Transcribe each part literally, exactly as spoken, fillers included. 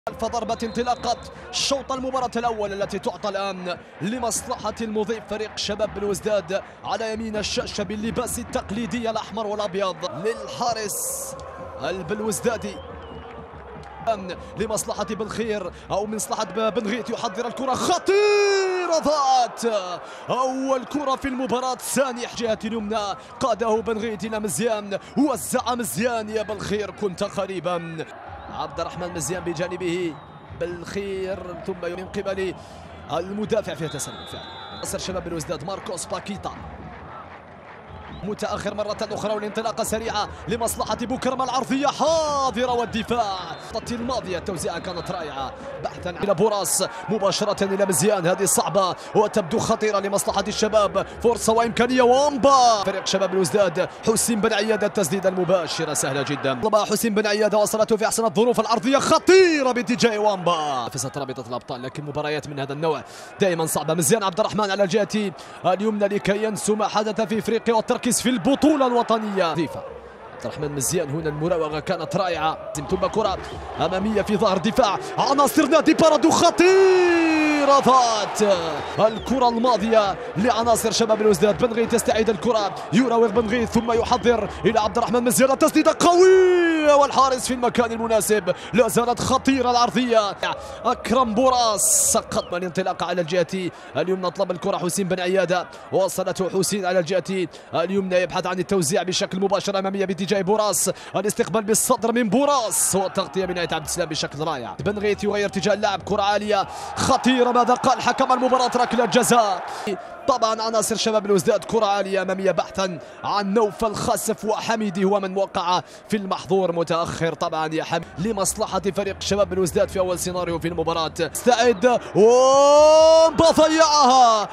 فضربة انطلاقة شوط المباراة الأول التي تعطى الآن لمصلحة المضيف فريق شباب بلوزداد على يمين الشاشة باللباس التقليدي الأحمر والأبيض للحارس البلوزدادي لمصلحة بالخير أو من مصلحة بنغيت يحضر الكرة خطيرة ضاعت أول كرة في المباراة ثاني جهة اليمنى قاده بنغيت إلى مزيان وزع مزيان يا بالخير كنت قريبا عبد الرحمن مزيان بجانبه بالخير ثم من قبل المدافع فيها تسلل فعلا نصر شباب بلوزداد ماركوس باكيتا متأخر مرة أخرى والانطلاقة سريعة لمصلحة بوكرما العرضية حاضرة والدفاع الخطة الماضية التوزيعة كانت رائعة بحثا إلى بوراس مباشرة إلى مزيان هذه صعبة وتبدو خطيرة لمصلحة الشباب فرصة وإمكانية وامبا فريق شباب بلوزداد حسين بن عيادة التسديدة المباشرة سهلة جدا طلبها حسين بن عيادة وصلته في أحسن الظروف العرضية خطيرة باتجاه وامبا نفست رابطة الأبطال لكن مباريات من هذا النوع دائما صعبة مزيان عبد الرحمن على الجهة اليمنى لكي ينسوا ما حدث في إفريقيا والتركيز في البطولة الوطنية عبد الرحمن مزيان هنا المراوغة كانت رائعة ثم كرة أمامية في ظهر دفاع عناصر نادي بارادو خطيرة ضاعت الكرة الماضية لعناصر شباب بلوزداد بنغيت يستعيد الكرة يراوغ بنغيت ثم يحضر إلى عبد الرحمن مزيان تسديدة قوية والحارس في المكان المناسب لا زالت خطيرة العرضية أكرم بوراس سقط من الانطلاق على الجهة اليمنى طلب الكرة حسين بن عيادة وصلته حسين على الجهة اليمنى يبحث عن التوزيع بشكل مباشر أمامية باتجاه بوراس الاستقبال بالصدر من بوراس والتغطية من عبد السلام بشكل رائع بنغيت يغير اتجاه اللعب كرة عالية خطيرة ماذا قال حكم المباراة ركلة جزاء طبعا عناصر شباب بلوزداد كرة عالية أمامية بحثا عن نوفل خاسف وحميدي هو من وقع في المحظور متأخر طبعا يا حميد لمصلحة فريق شباب بلوزداد في أول سيناريو في المباراة استعد وضيعها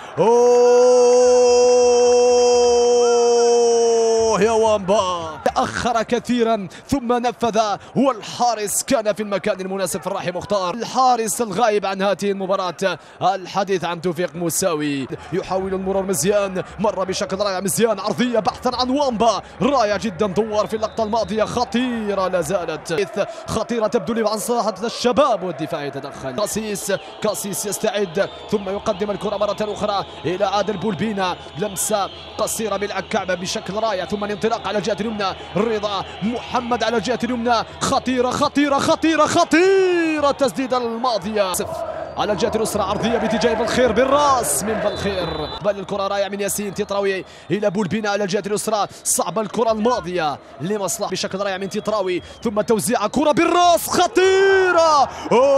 أوه يا وامبا تأخر كثيرا ثم نفذ والحارس كان في المكان المناسب في الراحي مختار الحارس الغائب عن هذه المباراة الحديث عن توفيق موساوي يحاول المرور مزيان مر بشكل رائع مزيان عرضية بحثا عن وامبا رائع جدا دوار في اللقطة الماضية خطيرة لا زالت خطيرة تبدو لي عن صراحة الشباب والدفاع يتدخل كاسيس كاسيس يستعد ثم يقدم الكرة مرة أخرى إلى عادل بولبينا لمسة قصيرة بالكعبة بشكل رائع ثم الانطلاق على الجهة اليمنى رضا محمد على الجهة اليمنى خطيرة خطيرة خطيرة خطيرة التسديدة الماضية على الجهة اليسرى عرضية باتجاه بالخير بالراس من بالخير بل الكرة رائعة من ياسين تيتراوي إلى بولبينا على الجهة اليسرى صعبة الكرة الماضية لمصلحة بشكل رائع من تيتراوي ثم توزيع كرة بالراس خطيرة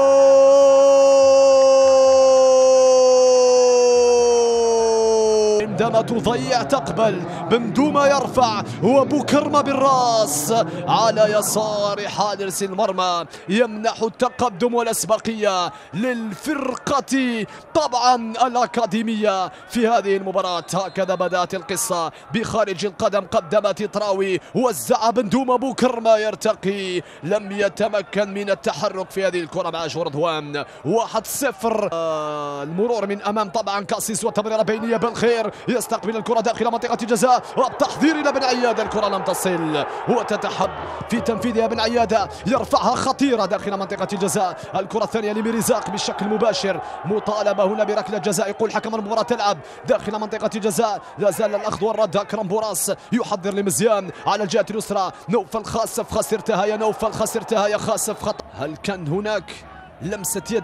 عندما تضيع تقبل بمدوما يرفع وبوكرما بالراس على يسار حارس المرمى يمنح التقدم والأسبقية للفرقة طبعا الأكاديمية في هذه المباراة هكذا بدأت القصة بخارج القدم قدم تيتراوي وزع بندوما بوكرما يرتقي لم يتمكن من التحرك في هذه الكرة مع جوردوان واحد صفر آه المرور من أمام طبعا كاسيس وتمريرة بينية بالخير يستقبل الكرة داخل منطقة الجزاء والتحضير إلى بن عيادة الكرة لم تصل وتتحب في تنفيذها بن عيادة يرفعها خطيرة داخل منطقة الجزاء الكرة الثانية لميرزاق بشكل مباشر مطالبة هنا بركلة جزاء يقول حكم المباراة تلعب داخل منطقة الجزاء لا زال الأخذ والرد أكرم بوراس يحضر لمزيان على الجهة اليسرى نوفل خاسف خسرتها يا نوفل خسرتها يا خاسف خط هل كان هناك لمسة يد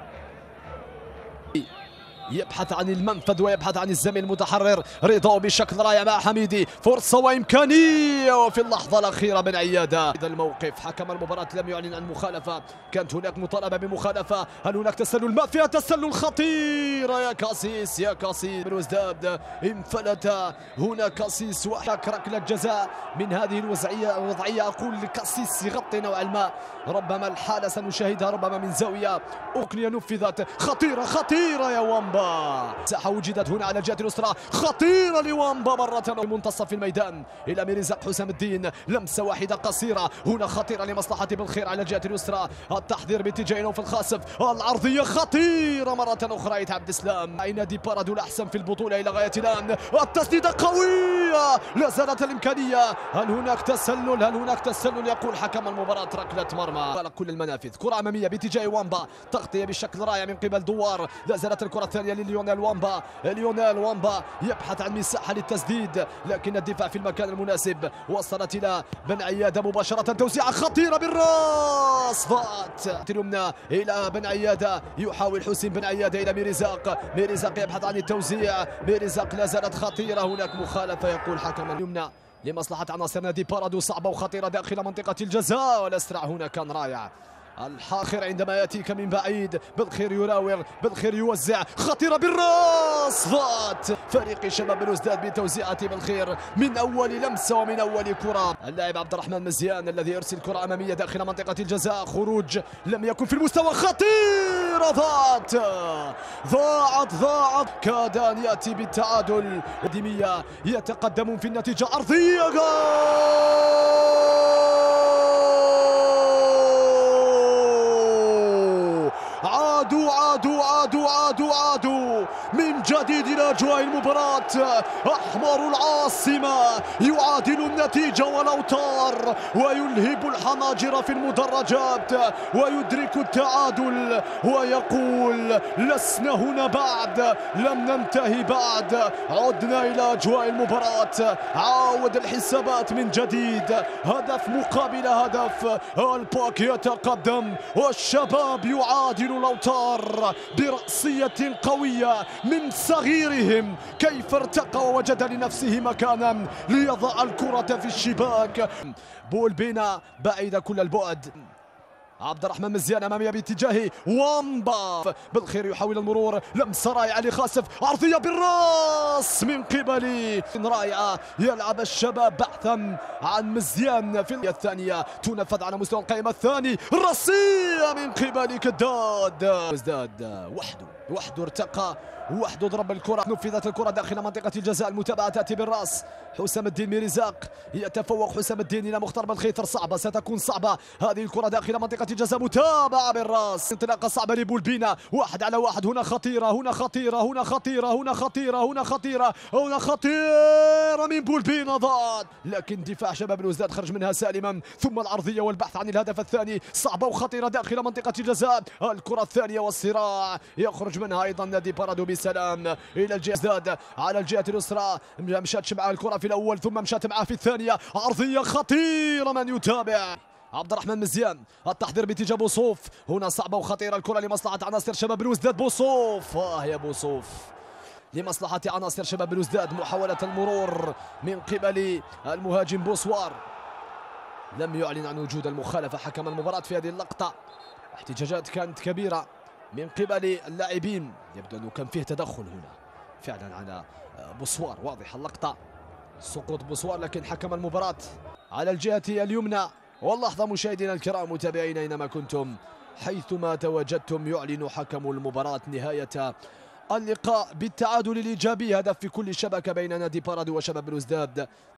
يبحث عن المنفذ ويبحث عن الزميل المتحرر رضا بشكل رائع مع حميدي فرصة وإمكانية وفي اللحظة الأخيرة بن عيادة إذا الموقف حكم المباراة لم يعلن عن مخالفة كانت هناك مطالبة بمخالفة هل هناك تسلل ما فيها تسلل خطيرة يا كاسيس يا كاسيس بلوزداد انفلت هنا كاسيس وحك ركلة جزاء من هذه الوضعية الوضعية أقول لكاسيس يغطي نوعا ما ربما الحالة سنشاهدها ربما من زاوية أوكنيا نفذت خطيرة خطيرة يا وامبا وامبا. مساحة وجدت هنا على الجهة اليسرى، خطيرة لوامبا مرة في منتصف الميدان إلى ميرزاق حسام الدين، لمسة واحدة قصيرة هنا خطيرة لمصلحة بالخير على الجهة اليسرى. التحضير باتجاه نوف الخاسف، العرضية خطيرة مرة أخرى يتعب عبد السلام. أي نادي بارادو الأحسن في البطولة إلى غاية الآن. التسديدة قوية، لا زالت الإمكانية. هل هناك تسلل؟ هل هناك تسلل؟ يقول حكم المباراة ركلة مرمى على كل المنافذ. كرة أمامية باتجاه وامبا، تغطية بشكل رائع من قبل دوار. لا زالت الكرة الثانية لليونيل وامبا. ليونيل وامبا يبحث عن مساحة للتسديد، لكن الدفاع في المكان المناسب. وصلت إلى بن عيادة مباشرة، توزيعة خطيرة بالراس، ضاعت اليمنى إلى بن عيادة. يحاول حسين بن عيادة إلى ميرزاق. ميرزاق يبحث عن التوزيع. ميرزاق لا زالت خطيرة. هناك مخالفة يقول حكم اليمنى لمصلحة عناصر نادي بارادو، صعبة وخطيرة داخل منطقة الجزاء. والأسرع هنا كان رائع. الحاخر عندما يأتيك من بعيد، بالخير يراوغ، بالخير يوزع، خطيرة بالراس، ضاعت. فريق شباب بلوزداد بتوزيعة بالخير من أول لمسة ومن أول كرة. اللاعب عبد الرحمن مزيان الذي يرسل كرة أمامية داخل منطقة الجزاء، خروج لم يكن في المستوى، خطيرة، ضاعت ضاعت ضاعت. كاد أن يأتي بالتعادل. ديمية يتقدمون في النتيجة، عرضية، جول. عادوا عادوا عادوا عادوا عادوا من جديد إلى أجواء المباراة. أحمر العاصمة يعادل النتيجة والأوتار، ويلهب الحناجر في المدرجات، ويدرك التعادل ويقول لسنا هنا بعد، لم ننتهي بعد، عدنا إلى أجواء المباراة. عاود الحسابات من جديد، هدف مقابل هدف. الباك يتقدم والشباب يعادل الأوتار برأسية قوية من صغيرهم. كيف ارتقى ووجد لنفسه مكانا ليضع الكرة في الشباك. بول بينا بعيدة كل البعد. عبد الرحمن مزيان أمامية باتجاه وامبا، بالخير يحاول المرور، لمسة رائعة لخاسف، عرضية بالراس من قبل رائعة. يلعب الشباب بحثا عن مزيان في الثانية، تنفذ على مستوى القائمة الثاني، راسية من قبل كداد. ازداد وحده وحده ارتقى، وحده ضرب الكرة، نفذت الكرة داخل منطقة الجزاء. المتابعة تأتي بالراس، حسام الدين ميرزاق يتفوق. حسام الدين إلى مختار بالخيطر، صعبة، ستكون صعبة هذه الكرة داخل منطقة الجزاء. متابعة بالراس، انطلاقة صعبة لبولبينا، واحد على واحد. هنا خطيرة، هنا خطيرة، هنا خطيرة، هنا خطيرة، هنا خطيرة، هنا خطيرة من بولبينا، ضاعت، لكن دفاع شباب بلوزداد خرج منها سالما. ثم العرضية والبحث عن الهدف الثاني، صعبة وخطيرة داخل منطقة الجزاء. الكرة الثانية والصراع، يخرج منها أيضا نادي بارادو بسلام إلى الجهة على الجهة اليسرى. مشات معاه الكرة في الأول، ثم مشات معاه في الثانية. عرضية خطيرة، من يتابع؟ عبد الرحمن مزيان. التحضير باتجاه بوصوف، هنا صعبة وخطيرة الكرة لمصلحة عناصر شباب بلوزداد. بوصوف، آه يا بوصوف، لمصلحة عناصر شباب بلوزداد. محاولة المرور من قبل المهاجم بوسوار، لم يعلن عن وجود المخالفة حكم المباراة في هذه اللقطة. احتجاجات كانت كبيرة من قبل اللاعبين، يبدو أنه كان فيه تدخل هنا فعلا على بوسوار، واضح اللقطة، سقوط بوسوار، لكن حكم المباراة على الجهة اليمنى. واللحظة مشاهدينا الكرام متابعين أينما كنتم حيثما تواجدتم، يعلن حكم المباراة نهاية اللقاء بالتعادل الإيجابي، هدف في كل شبكة بين نادي بارادو وشباب بلوزداد.